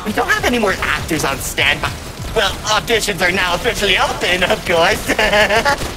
We don't have any more actors on standby. Well, auditions are now officially open, of course.